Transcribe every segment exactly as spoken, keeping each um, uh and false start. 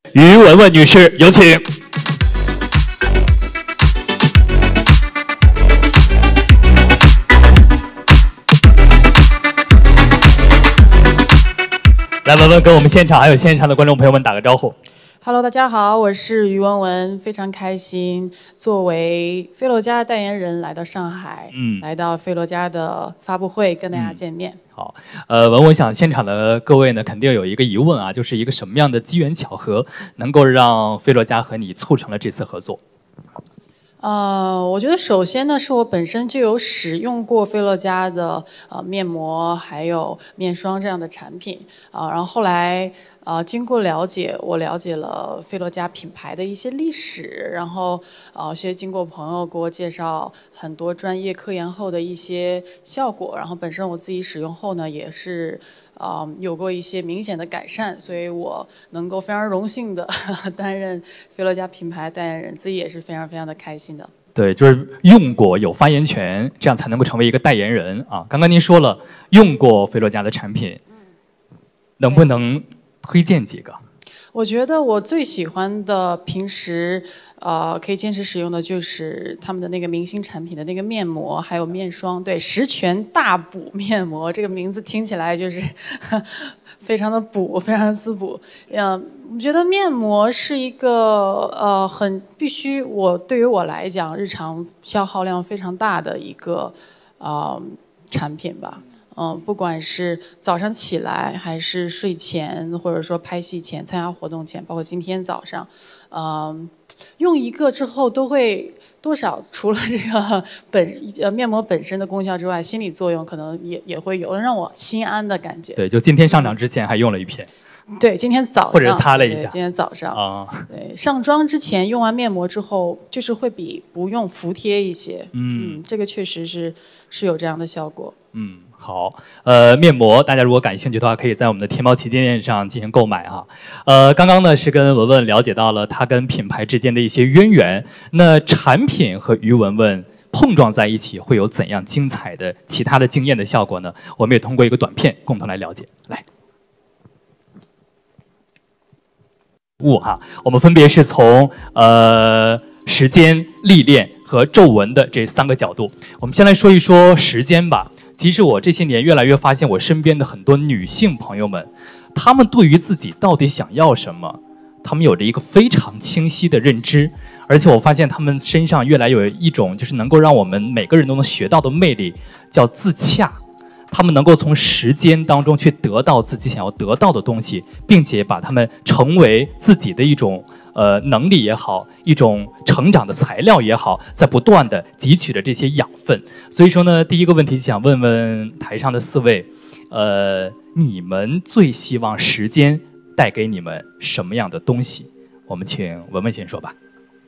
于文文女士，有请。来，文文跟我们现场还有线上的观众朋友们打个招呼。 Hello， 大家好，我是于文文，非常开心作为菲洛嘉的代言人来到上海，嗯，来到菲洛嘉的发布会跟大家见面。嗯、 好，呃，文，我想现场的各位呢，肯定有一个疑问啊，就是一个什么样的机缘巧合，能够让菲洛嘉和你促成了这次合作？ 呃，我觉得首先呢，是我本身就有使用过菲洛嘉的呃面膜还有面霜这样的产品啊、呃，然后后来。呃，经过了解，我了解了菲洛嘉品牌的一些历史，然后呃，些经过朋友给我介绍很多专业科研后的一些效果，然后本身我自己使用后呢，也是呃有过一些明显的改善，所以我能够非常荣幸的担任菲洛嘉品牌代言人，自己也是非常非常的开心的。 对，就是用过有发言权，这样才能够成为一个代言人啊。刚刚您说了用过菲洛嘉的产品，能不能推荐几个？ 我觉得我最喜欢的，平时呃可以坚持使用的就是他们的那个明星产品的那个面膜，还有面霜。对，十全大补面膜这个名字听起来就是非常的补，非常的滋补。嗯，我觉得面膜是一个呃很必须我对于我来讲日常消耗量非常大的一个呃产品吧。嗯，不管是早上起来，还是睡前，或者说拍戏前、参加活动前，包括今天早上，嗯，用一个之后都会多少除了这个本呃面膜本身的功效之外，心理作用可能也也会有让我心安的感觉。 对，就今天上场之前还用了一片。 对，今天早上或者擦了一下。 今天早上啊， 对，上妆之前用完面膜之后，就是会比不用服帖一些。嗯，嗯这个确实是是有这样的效果。 嗯。好，呃，面膜大家如果感兴趣的话，可以在我们的天猫旗舰店上进行购买哈。呃，刚刚呢是跟文文了解到了他跟品牌之间的一些渊源，那产品和于文文碰撞在一起会有怎样精彩的其他的惊艳的效果呢？我们也通过一个短片共同来了解。来，物哈，我们分别是从呃时间、历练和皱纹的这三个角度。我们先来说一说时间吧。其实我这些年越来越发现，我身边的很多女性朋友们，她们对于自己到底想要什么，她们有着一个非常清晰的认知。而且我发现她们身上越来有一种就是能够让我们每个人都能学到的魅力，叫自洽。她们能够从时间当中去得到自己想要得到的东西，并且把它们成为自己的一种呃能力也好，一种成长的材料也好，在不断的汲取着这些养分。所以说呢，第一个问题想问问台上的四位，呃，你们最希望时间带给你们什么样的东西？我们请文文先说吧。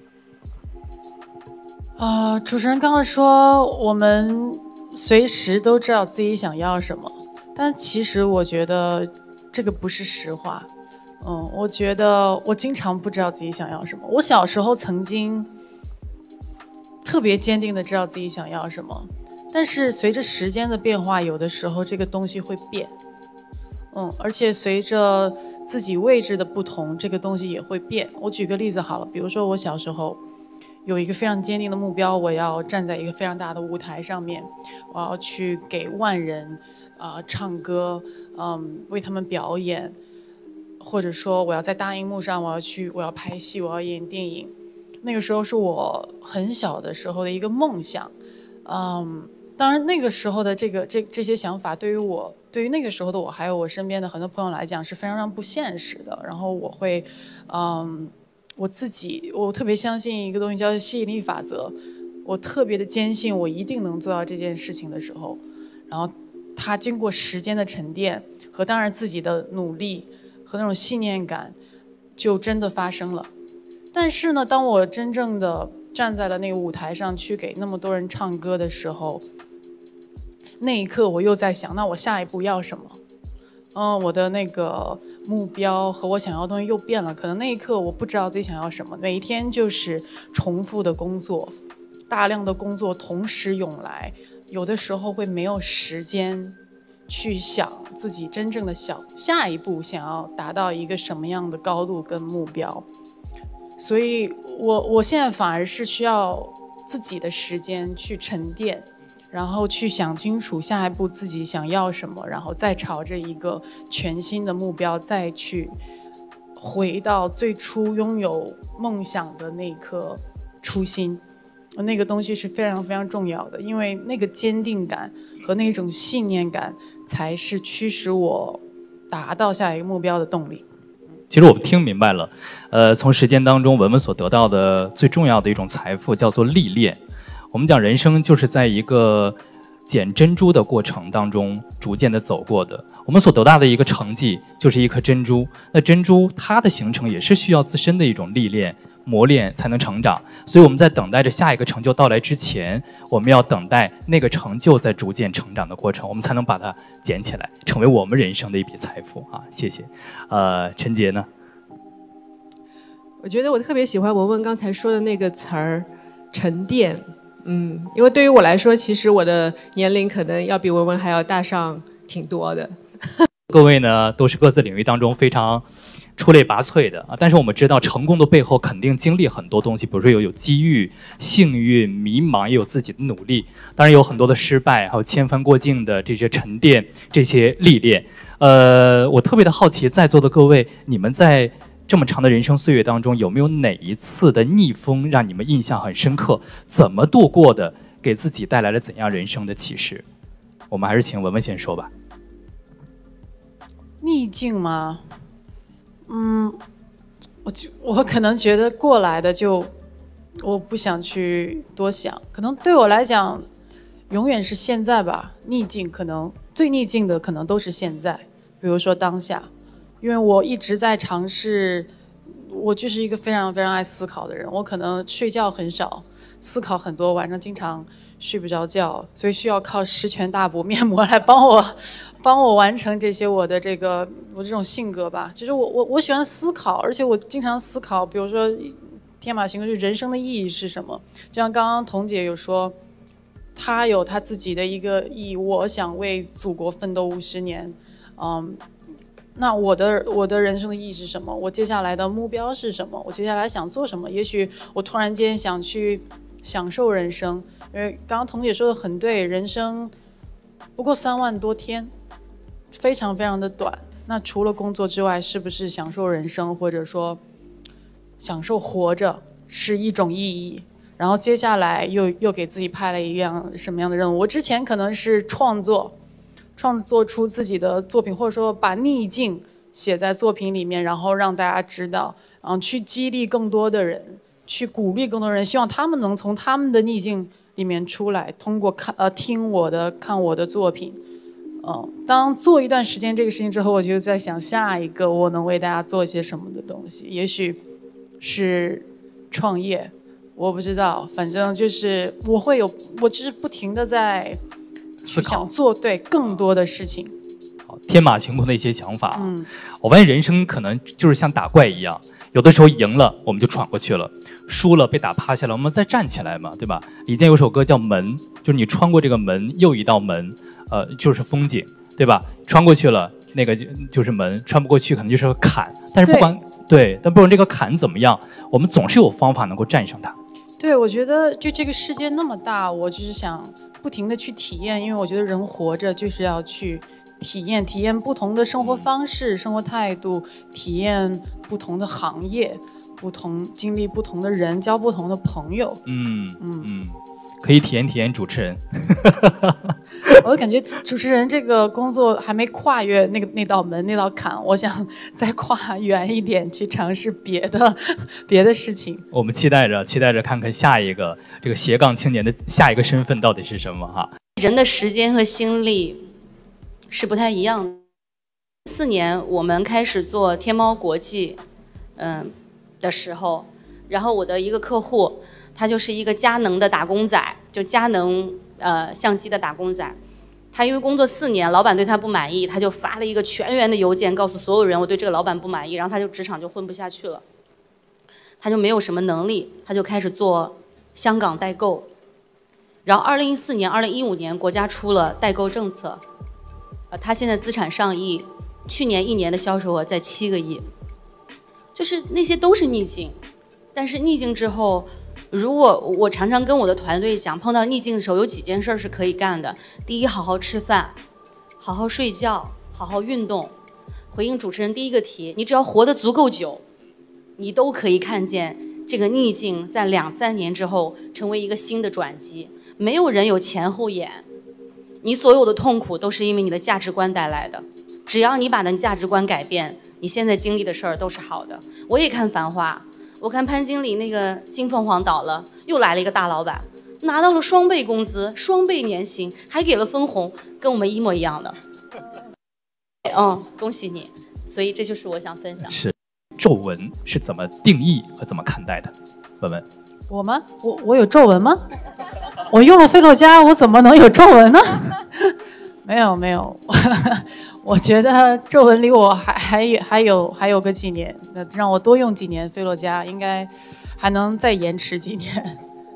啊、呃，主持人刚刚说我们随时都知道自己想要什么，但其实我觉得这个不是实话。嗯，我觉得我经常不知道自己想要什么。我小时候曾经特别坚定的知道自己想要什么，但是随着时间的变化，有的时候这个东西会变。嗯，而且随着自己位置的不同，这个东西也会变。我举个例子好了，比如说我小时候有一个非常坚定的目标，我要站在一个非常大的舞台上面，我要去给万人啊、呃、唱歌，嗯，为他们表演。或者说我要在大荧幕上，我要去，我要拍戏，我要演电影。那个时候是我很小的时候的一个梦想，嗯，当然那个时候的这个这这些想法，对于我，对于那个时候的我，还有我身边的很多朋友来讲，是非常非常不现实的。然后我会，嗯，我自己，我特别相信一个东西叫吸引力法则，我特别的坚信我一定能做到这件事情的时候，然后它经过时间的沉淀和当然自己的努力。和那种信念感就真的发生了。但是呢，当我真正的站在了那个舞台上去给那么多人唱歌的时候，那一刻我又在想，那我下一步要什么？嗯，我的那个目标和我想要的东西又变了。可能那一刻我不知道自己想要什么，每一天就是重复的工作，大量的工作同时涌来，有的时候会没有时间去想自己真正的小下一步想要达到一个什么样的高度跟目标。所以我我现在反而是需要自己的时间去沉淀，然后去想清楚下一步自己想要什么，然后再朝着一个全新的目标再去回到最初拥有梦想的那颗初心。那个东西是非常非常重要的，因为那个坚定感和那种信念感才是驱使我达到下一个目标的动力。 其实我们听明白了，呃，从实践当中文文所得到的最重要的一种财富叫做历练。我们讲人生就是在一个捡珍珠的过程当中逐渐的走过的，我们所得到的一个成绩就是一颗珍珠。那珍珠它的形成也是需要自身的一种历练磨练才能成长，所以我们在等待着下一个成就到来之前，我们要等待那个成就在逐渐成长的过程，我们才能把它捡起来，成为我们人生的一笔财富啊！谢谢。呃，陈杰呢？ 我觉得我特别喜欢文文刚才说的那个词儿“沉淀”。嗯，因为对于我来说，其实我的年龄可能要比文文还要大上挺多的。 各位呢，都是各自领域当中非常出类拔萃的啊，但是我们知道成功的背后肯定经历很多东西，比如说有有机遇、幸运、迷茫，也有自己的努力，当然有很多的失败，还有千帆过境的这些沉淀、这些历练。呃，我特别的好奇，在座的各位，你们在这么长的人生岁月当中，有没有哪一次的逆风让你们印象很深刻？怎么度过的？给自己带来了怎样人生的启示？我们还是请文文先说吧。 逆境吗？嗯，我就我可能觉得过来的就，我不想去多想。可能对我来讲，永远是现在吧。逆境可能最逆境的可能都是现在，比如说当下，因为我一直在尝试。我就是一个非常非常爱思考的人，我可能睡觉很少，思考很多，晚上经常睡不着觉，所以需要靠十全大补面膜来帮我帮我完成这些我的这个我这种性格吧。就是我我我喜欢思考，而且我经常思考，比如说天马行空，就是人生的意义是什么。就像刚刚童姐有说，她有她自己的一个意义，我想为祖国奋斗五十年，嗯。那我的我的人生的意义是什么？我接下来的目标是什么？我接下来想做什么？也许我突然间想去享受人生，因为刚刚童姐说的很对，人生不过三万多天，非常非常的短。那除了工作之外，是不是享受人生，或者说享受活着是一种意义？然后接下来又又给自己派了一样什么样的任务？我之前可能是创作。创作出自己的作品，或者说把逆境写在作品里面，然后让大家知道，然后去激励更多的人，去鼓励更多人，希望他们能从他们的逆境里面出来，通过看呃听我的看我的作品，嗯、呃，当做一段时间这个事情之后，我就在想下一个我能为大家做些什么的东西，也许是创业，我不知道，反正就是我会有，我就是不停的在。去想做对更多的事情， 天马行空的一些想法。 嗯， 我发现人生可能就是像打怪一样，有的时候赢了我们就闯过去了，输了被打趴下了，我们再站起来嘛，对吧？李健有首歌叫《门》，就是你穿过这个门，又一道门，呃，就是风景，对吧？穿过去了，那个就就是门；穿不过去，可能就是个坎。但是不管 对, 对，但不管这个坎怎么样，我们总是有方法能够战胜它。 对，我觉得就这个世界那么大，我就是想不停的去体验，因为我觉得人活着就是要去体验，体验不同的生活方式、生活态度，体验不同的行业，不同经历不同的人，交不同的朋友。 嗯嗯嗯，可以体验体验主持人。 我感觉主持人这个工作还没跨越那个那道门那道坎，我想再跨远一点，去尝试别的别的事情。 我们期待着，期待着看看下一个这个斜杠青年的下一个身份到底是什么哈。 人的时间和心力是不太一样的。四年我们开始做天猫国际，嗯的时候，然后我的一个客户，他就是一个佳能的打工仔，就佳能呃相机的打工仔。他因为工作四年，老板对他不满意，他就发了一个全员的邮件，告诉所有人我对这个老板不满意，然后他就职场就混不下去了，他就没有什么能力，他就开始做香港代购。然后二零一四年、二零一五年国家出了代购政策， 呃，它现在资产上亿，去年一年的销售额在七个亿，就是那些都是逆境，但是逆境之后，如果我常常跟我的团队讲，碰到逆境的时候有几件事是可以干的。第一，好好吃饭，好好睡觉，好好运动。回应主持人第一个题，你只要活得足够久，你都可以看见这个逆境在两三年之后成为一个新的转机。没有人有前后眼，你所有的痛苦都是因为你的价值观带来的。只要你把你的价值观改变，你现在经历的事儿都是好的。我也看《繁花》，我看潘经理那个金凤凰倒了，又来了一个大老板，拿到了双倍工资、双倍年薪，还给了分红，跟我们一模一样的。嗯，恭喜你！所以这就是我想分享。 是，皱纹是怎么定义和怎么看待的？文文， 我吗？我我有皱纹吗？我用了菲洛嘉，我怎么能有皱纹呢？没有没有，我觉得皱纹离我还还有还有还有个几年，那让我多用几年菲洛嘉，应该还能再延迟几年。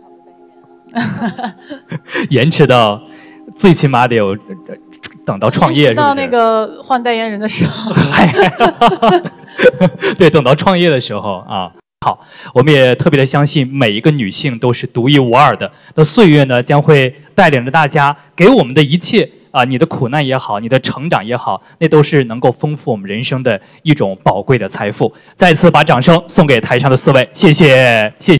延迟到最起码得有。等到创业是不是？ 到那个换代言人的时候， 对，等到创业的时候啊。好，我们也特别的相信每一个女性都是独一无二的。那岁月呢，将会带领着大家，给我们的一切啊，你的苦难也好，你的成长也好，那都是能够丰富我们人生的一种宝贵的财富。再次把掌声送给台上的四位，谢谢，谢谢。